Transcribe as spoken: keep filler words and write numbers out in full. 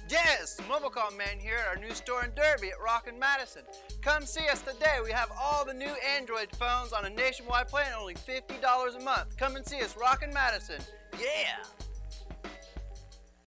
Yes, MobileComm man here at our new store in Derby at Rock and Madison. Come see us today. We have all the new Android phones on a nationwide plan at only fifty dollars a month. Come and see us, Rock and Madison. Yeah!